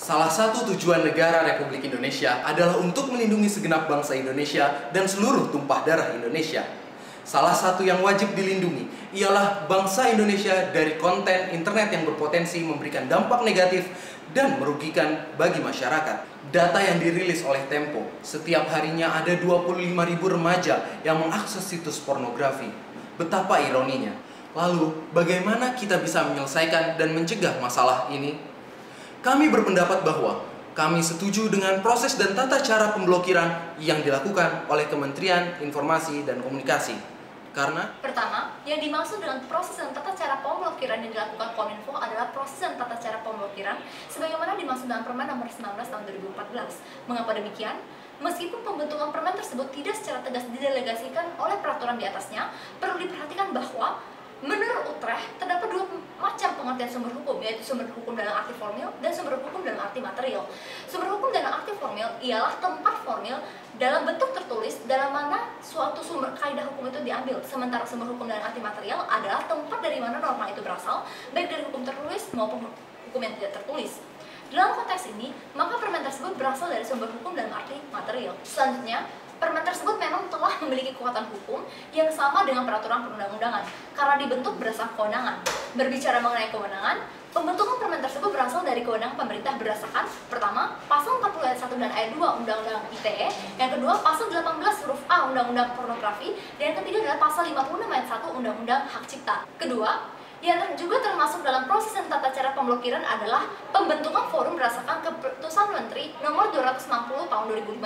Salah satu tujuan negara Republik Indonesia adalah untuk melindungi segenap bangsa Indonesia dan seluruh tumpah darah Indonesia. Salah satu yang wajib dilindungi ialah bangsa Indonesia dari konten internet yang berpotensi memberikan dampak negatif dan merugikan bagi masyarakat. Data yang dirilis oleh Tempo, setiap harinya ada 25.000 remaja yang mengakses situs pornografi. Betapa ironinya. Lalu, bagaimana kita bisa menyelesaikan dan mencegah masalah ini? Kami berpendapat bahwa kami setuju dengan proses dan tata cara pemblokiran yang dilakukan oleh Kementerian Informasi dan Komunikasi. Karena pertama, yang dimaksud dengan proses dan tata cara pemblokiran yang dilakukan Kominfo adalah proses dan tata cara pemblokiran sebagaimana dimaksud dalam Permen Nomor 19 Tahun 2014. Mengapa demikian? Meskipun pembentukan permen tersebut tidak secara tegas didelegasikan oleh peraturan di atasnya, perlu diperhatikan bahwa menurut Utrecht, terdapat dua macam pengertian sumber hukum, yaitu sumber hukum dalam arti formil dan sumber hukum dalam arti material. Sumber hukum dalam arti formil ialah tempat formil dalam bentuk tertulis dalam mana suatu sumber kaidah hukum itu diambil. Sementara sumber hukum dalam arti material adalah tempat dari mana norma itu berasal, baik dari hukum tertulis maupun hukum yang tidak tertulis. Dalam konteks ini, maka permen tersebut berasal dari sumber hukum dalam arti material. Selanjutnya, permen tersebut memang telah memiliki kekuatan hukum yang sama dengan peraturan perundang-undangan karena dibentuk berdasarkan kewenangan. Berbicara mengenai kewenangan, pembentukan permen tersebut berasal dari kewenangan pemerintah berdasarkan pertama, pasal 40 ayat 1 dan ayat 2 Undang-Undang ITE, yang kedua, pasal 18 huruf A Undang-Undang Pornografi, dan yang ketiga adalah pasal 56 ayat 1 Undang-Undang Hak Cipta. Kedua, yang juga termasuk dalam proses dan tata cara pemblokiran adalah pembentukan forum berdasarkan keputusan Menteri Nomor 260 Tahun 2015.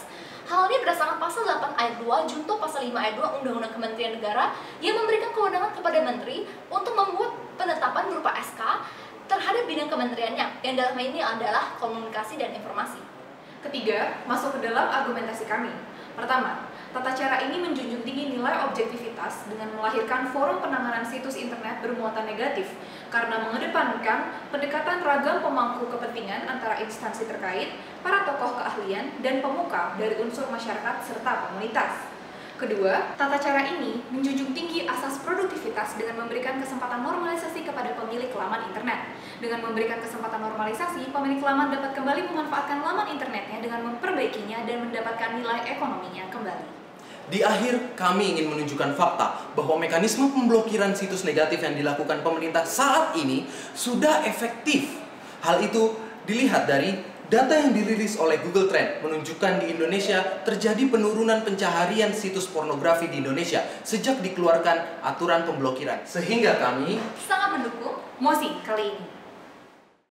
Hal ini berdasarkan pasal 8 ayat 2 junto pasal 5 ayat 2 Undang-Undang Kementerian Negara yang memberikan kewenangan kepada Menteri untuk membuat penetapan berupa SK terhadap bidang kementeriannya, yang dalam hal ini adalah komunikasi dan informasi. Ketiga, masuk ke dalam argumentasi kami. Pertama, tata cara ini menjunjung tinggi nilai objektivitas dengan melahirkan forum penanganan situs internet bermuatan negatif karena mengedepankan pendekatan ragam pemangku kepentingan antara instansi terkait, para tokoh keahlian, dan pemuka dari unsur masyarakat serta komunitas. Kedua, tata cara ini menjunjung tinggi asas produktivitas dengan memberikan kesempatan normalisasi kepada pemilik laman internet. Dengan memberikan kesempatan normalisasi, pemilik laman dapat kembali memanfaatkan laman internetnya dengan memperbaikinya dan mendapatkan nilai ekonominya kembali. di akhir, kami ingin menunjukkan fakta bahwa mekanisme pemblokiran situs negatif yang dilakukan pemerintah saat ini sudah efektif. Hal itu dilihat dari data yang dirilis oleh Google Trend menunjukkan di Indonesia terjadi penurunan pencaharian situs pornografi di Indonesia sejak dikeluarkan aturan pemblokiran. Sehingga kami sangat mendukung mosi kali ini.